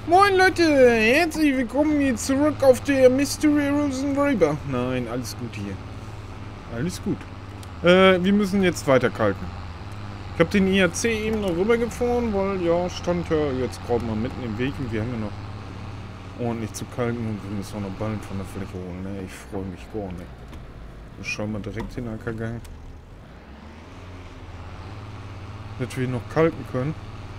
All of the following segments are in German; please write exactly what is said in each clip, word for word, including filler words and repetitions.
Moin Leute, herzlich willkommen hier zurück auf der Mystery Rosen River. Nein, alles gut hier. Alles gut. Äh, wir müssen jetzt weiter kalken. Ich habe den I A C eben noch rübergefahren, weil ja, stand ja jetzt gerade mal mitten im Weg und wir haben ja noch ordentlich zu kalken und wir müssen auch noch Ballen von der Fläche holen. Ne? Ich freue mich gar nicht. Wir schauen mal direkt in den Ackergang. Dass wir noch kalken können.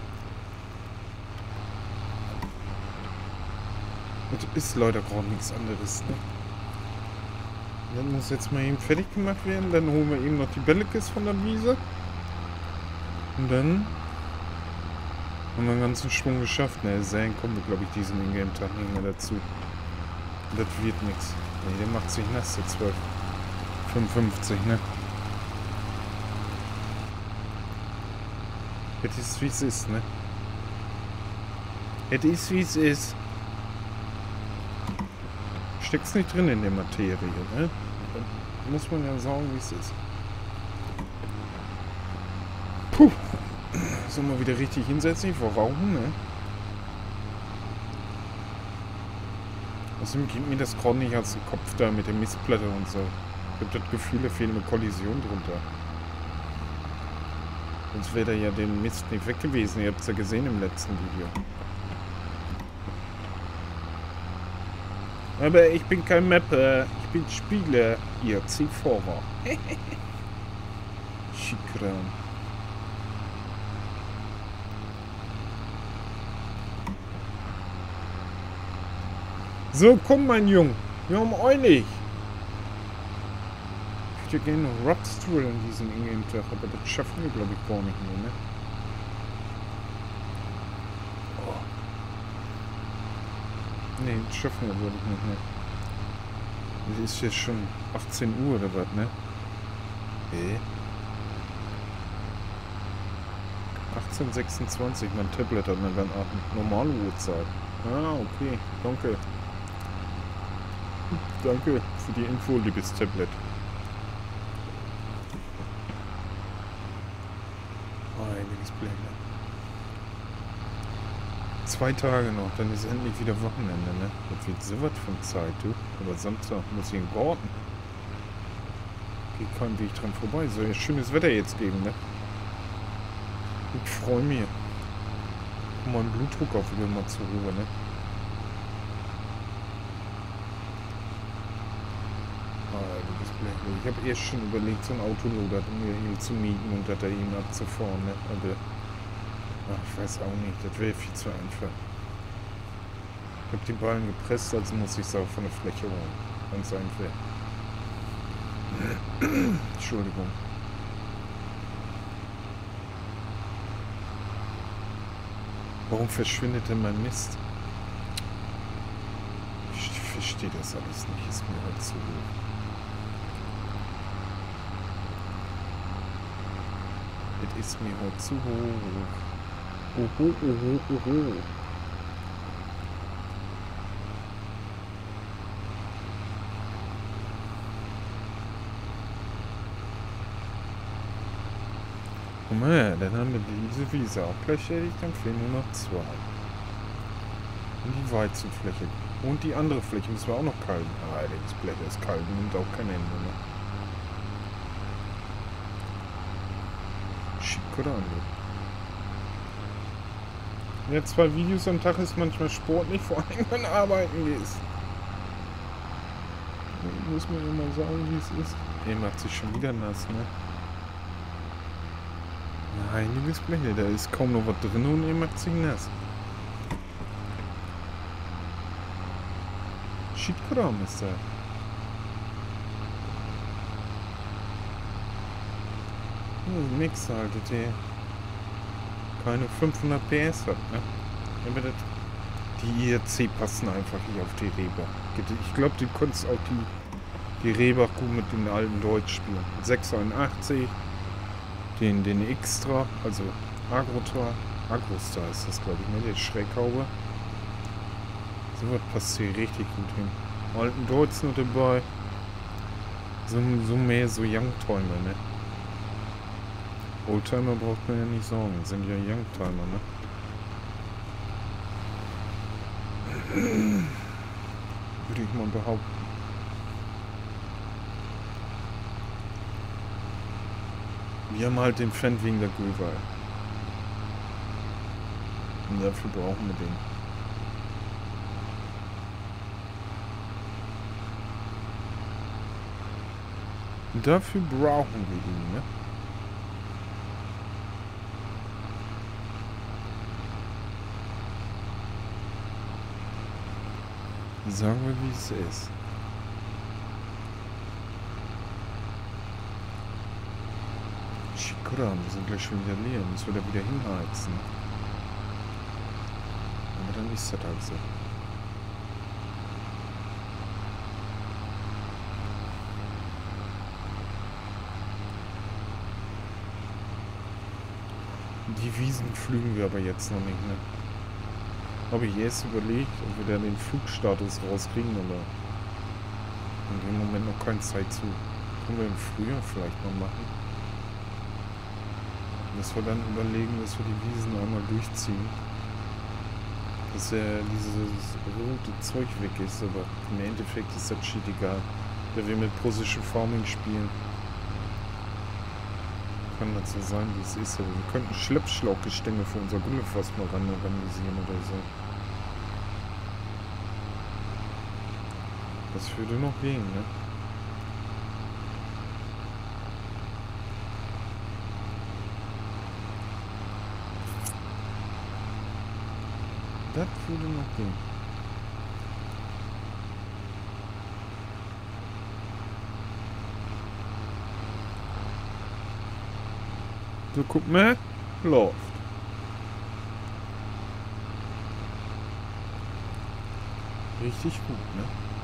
Das ist leider gerade nichts anderes, ne? Das muss jetzt mal eben fertig gemacht werden. Dann holen wir eben noch die Bellekes von der Wiese. Und dann haben wir einen ganzen Schwung geschafft. Ne, Säen kommen wir, glaube ich, diesen Ingame-Tag nicht mehr dazu. Und das wird nichts. Ne, der macht sich nass, der zwölf fünfundfünfzig, ne? Das ist, wie es ist, ne? Das ist, wie es ist. Steckt's nicht drin in der Materie, ne? Da muss man ja sagen, wie es ist. Puh. So, mal wieder richtig hinsetzen, vor Rauchen, ne? Außerdem geht mir das gerade nicht aus dem Kopf da mit der Mistplatte und so. Ich habe das Gefühl, da fehlt eine Kollision drunter. Sonst wäre da ja den Mist nicht weg gewesen. Ihr habt es ja gesehen im letzten Video. Aber ich bin kein Mapper, ich bin Spieler. Ihr C-Fahrer. Schickram. So, komm, mein Junge. Wir haben eilig. Ich würde gerne noch Rocks drillen diesen Ingame-Tag, aber das schaffen wir, glaube ich, gar nicht mehr, ne? Ne, das schaffen wir, glaube ich, nicht mehr. Es ist jetzt schon achtzehn Uhr oder was, ne? Okay. achtzehn Uhr sechsundzwanzig, mein Tablet hat eine ganz normale Uhrzeit. Ah, okay, danke. Danke für die Info, liebes Tablet. Einiges Blende. Zwei Tage noch, dann ist endlich wieder Wochenende, ne? Das wird so was von Zeit, du. Aber Samstag muss ich in den Garten. Geht kein Weg dran vorbei. Soll ja schönes Wetter jetzt geben, ne? Ich freue mich. Komm mein Blutdruck auch wieder mal zur Ruhe, ne? Ich habe erst schon überlegt, so ein Autoloader mir eben zu mieten und das da eben abzufahren, ne? Aber ach, ich weiß auch nicht, das wäre viel zu einfach. Ich habe die Ballen gepresst, also muss ich es auch von der Fläche holen. Ganz einfach. Entschuldigung. Warum verschwindet denn mein Mist? Ich verstehe das alles nicht, ist mir halt zu hoch. Das ist mir halt zu hoch. Oho, oho, oho. Guck mal, dann haben wir diese Wiese auch gleich fertig, dann fehlen nur noch zwei. Und die Weizenfläche. Und die andere Fläche müssen wir auch noch kalten. Ah, das Blätter ist kalt, nimmt auch kein Ende mehr. Schick oder an. Ja, zwei Videos am Tag ist manchmal sportlich, vor allem wenn du arbeiten gehst. Muss man immer sagen, wie es ist. Er macht sich schon wieder nass, ne? Nein, liebes Blende, da ist kaum noch was drin und er macht sich nass. Shit-Kram ist da. Oh, nix halt, der keine fünfhundert P S hat, ne? Aber das, die I A C passen einfach nicht auf die Rehbach. Ich glaube, du konntest auch die, die Rehbach gut mit den alten Deutsch spielen. sechsundachtzig, den, den Extra, also Agrotar, Agrostar ist das, glaube ich, ne? Der Schreckhaube. So was passt hier richtig gut hin. Alten Deutsch noch dabei. So, so mehr so Youngtimer, ne? Oldtimer braucht man ja nicht sagen, das sind ja Youngtimer, ne? würde ich mal behaupten. Wir haben halt den Fan wegen der Gülwei. Und dafür brauchen wir den. Und dafür brauchen wir ihn, ne? Sagen wir, wie es ist. Schikura, wir sind gleich schon wieder leer. Müssen wir da wieder hinheizen. Aber dann ist das halt so. Die Wiesen pflügen wir aber jetzt noch nicht, ne? Habe ich erst überlegt, ob wir dann den Flugstatus rauskriegen, aber in dem Moment noch keine Zeit zu. Können wir im Frühjahr vielleicht mal machen. Dass wir dann überlegen, dass wir die Wiesen einmal durchziehen. Dass ja dieses rote Zeug weg ist, aber im Endeffekt ist das shit egal. Da wir mit Precision Farming spielen. Kann das so sein, wie es ist, aber wir könnten Schleppschlauchgestänge für unser Gullefass mal ran organisieren oder so. Das würde noch gehen, ne? Das würde noch gehen. So, guck mal. Läuft. Richtig gut, ne?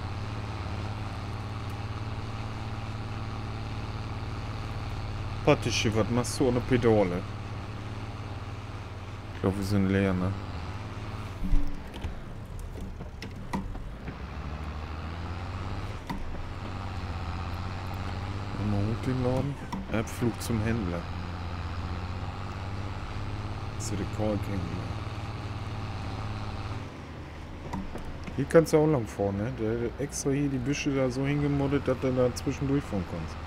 Patische, was machst du ohne Pedale? Ich glaube, wir sind leer, ne? Mal hoch den Laden. Abflug zum Händler. Zu der Call-Händler. Hier kannst du auch lang fahren, ne? Der hat extra hier die Büsche da so hingemoddet, dass du da zwischendurch fahren kannst.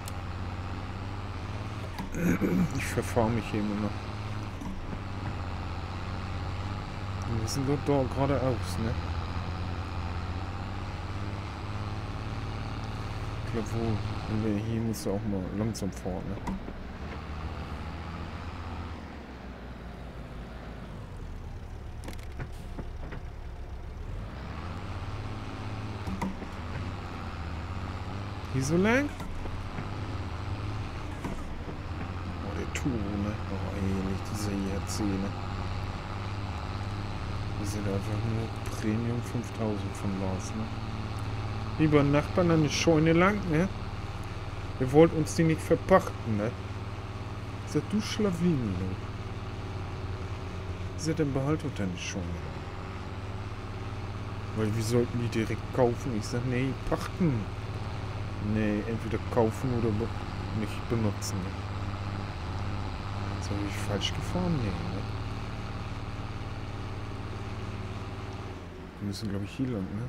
Ich verfahre mich hier immer noch. Wir sind dort da geradeaus, ne? Ich glaube wohl, wenn wir hier musst du auch mal langsam fahren, ne? Hier so lang? Oh, der Turbo, ne? Oh, ey, nicht diese I R C, ne? Wir sind einfach nur Premium fünftausend von Lars, ne? Lieber Nachbarn an die Scheune lang, ne? Ihr wollt uns die nicht verpachten, ne? Ich sag, du Schlawinen, ne? Ich sag, dann behalt doch deine Scheune. Weil wir sollten die direkt kaufen. Ich sag, nee, pachten. Nee, entweder kaufen oder be nicht benutzen. Ne? Jetzt habe ich falsch gefahren? Nee, ne? Wir müssen, glaube ich, hier lang, ne?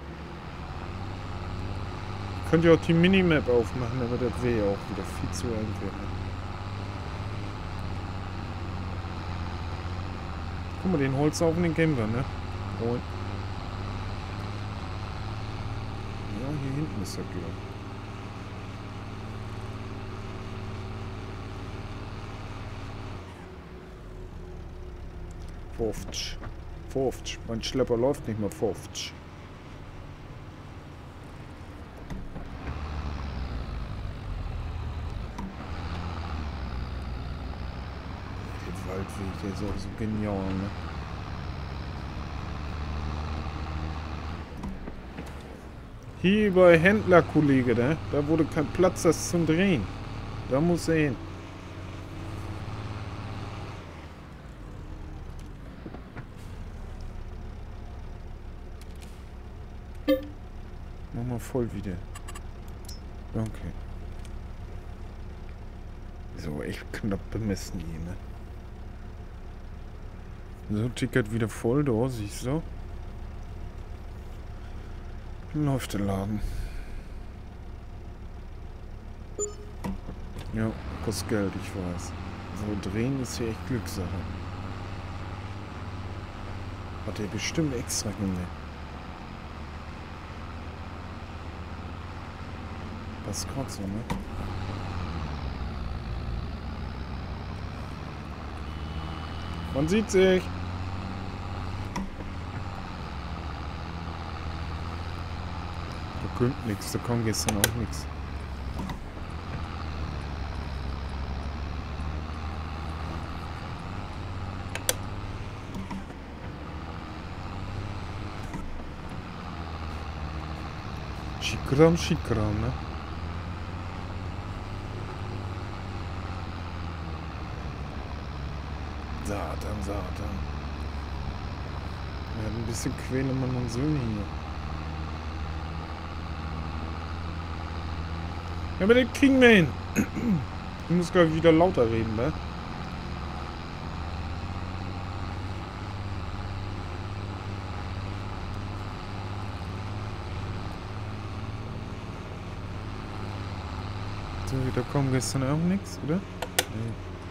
Könnt ihr auch die Minimap aufmachen, aber das wäre ja auch wieder viel zu einfach. Ne? Guck mal, den Holzhaufen, den kennen wir, ne? Und ja, hier hinten ist er, glaube ich. fünfzig. fünfzig. Mein Schlepper läuft nicht mehr fünfzig. Der Waldweg, der ist auch so genial, ne? Hier bei Händler, Kollege, ne? Da wurde kein Platz, das zum Drehen. Da muss er hin. Mach mal voll wieder. Danke. So, echt knapp bemessen hier, ne? So, Ticket wieder voll, da siehst du. Läuft der Laden. Ja, kostet Geld, ich weiß. So drehen ist hier echt Glückssache. Hat er bestimmt extra gemacht. Passt gerade so, ne? Man sieht sich. Da kommt nichts, da kommt gestern auch nichts. Schikram, Schikram, ne? Satan, Satan. Wir haben ein bisschen quälen Mann und Söhne hier. Ja, aber den kriegen wir hin. Ich muss gleich wieder lauter reden, ne? So, da kommt gestern auch nichts, oder? Nee.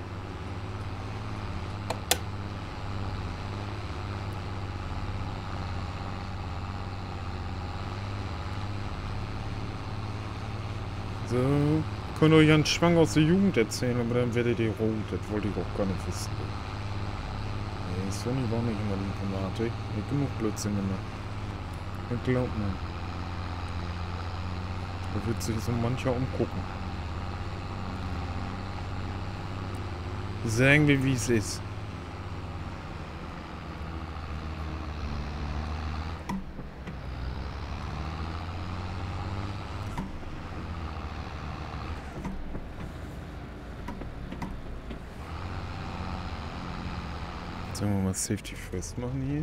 So, könnt ihr euch einen Schwang aus der Jugend erzählen, aber dann werdet ihr rot. Das wollte ich auch gar nicht wissen. Nee, Sony war nicht immer die Informatik. Nicht genug Blödsinn immer. Das glaubt man. Da wird sich so mancher umgucken. Sagen wir, wie es ist. Sollen wir mal Safety First machen hier?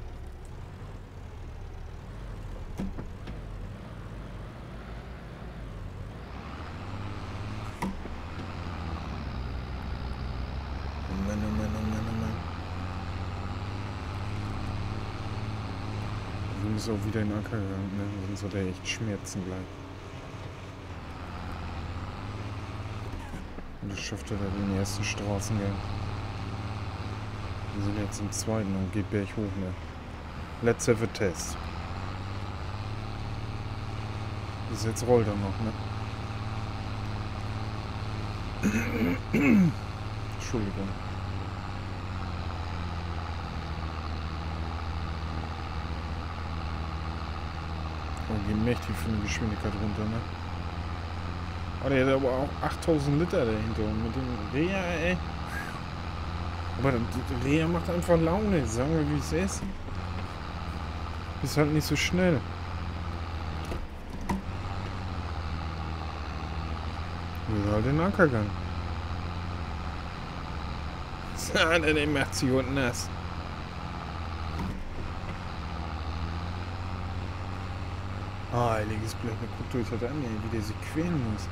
Oh Mann, oh Mann, oh Mann, oh Mann. Wir müssen auch wieder in den Acker gegangen, ne? Sonst hat er echt Schmerzen gleich. Und das schafft er dann den ersten Straßengang. Wir sind jetzt im zweiten und geht berg hoch, ne? Let's have a test. Bis jetzt rollt er noch, ne? Entschuldigung. Oh, geht mächtig für eine Geschwindigkeit runter, ne? Oh, der hat aber auch achttausend Liter dahinter. Und mit dem Rea, ey. Aber der Rea macht einfach Laune. Sagen wir, wie es ist. Ist halt nicht so schnell. Wir halt den Ackergang. Alter, der macht sich unten nass. Ah, heiliges Blech, guckt euch das an, wie der sich quälen muss.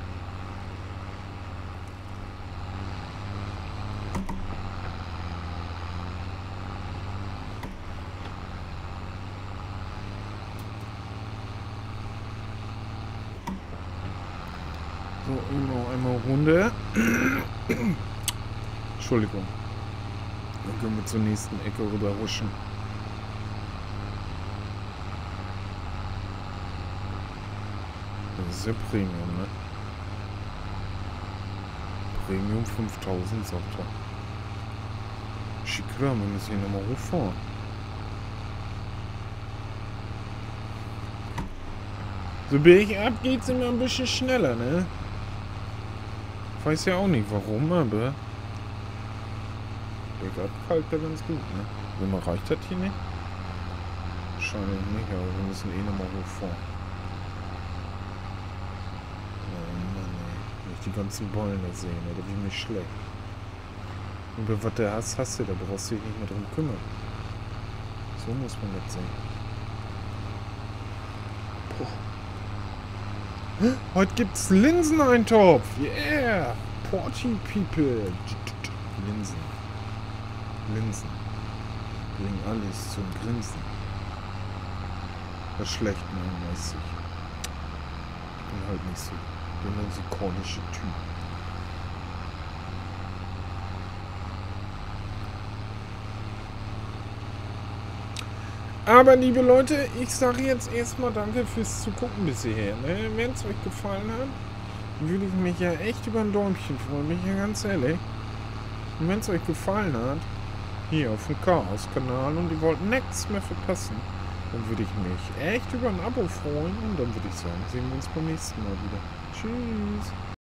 So, immer einmal Runde. Entschuldigung. Dann können wir zur nächsten Ecke rüber huschen. Das ist ja Premium, ne? Premium fünftausend, sagt er. Schick, wir müssen hier nochmal hochfahren. So bergab geht's immer ein bisschen schneller, ne? Ich weiß ja auch nicht warum, aber bergab kalt ja ganz gut, ne? Wenn man reicht das hier nicht? Wahrscheinlich nicht, aber wir müssen eh nochmal hochfahren. Die ganzen Bollen da sehen, oder wie mich schlecht. Und bei was du hast, hast du, da brauchst du dich nicht mehr drum kümmern. So muss man das sehen. Boah. Heute gibt's Linseneintopf! Yeah! Party People! Linsen. Linsen. Bringen alles zum Grinsen. Das schlecht, nein, weiß ich. Ich bin halt nicht so der musikalische Typ. Aber liebe Leute, ich sage jetzt erstmal danke fürs Zugucken bis hierher. Ne? Wenn es euch gefallen hat, würde ich mich ja echt über ein Däumchen freuen, bin ich ja ganz ehrlich. Und wenn es euch gefallen hat, hier auf dem Chaos-Kanal und ihr wollt nichts mehr verpassen, dann würde ich mich echt über ein Abo freuen und dann würde ich sagen, sehen wir uns beim nächsten Mal wieder. Tschüss.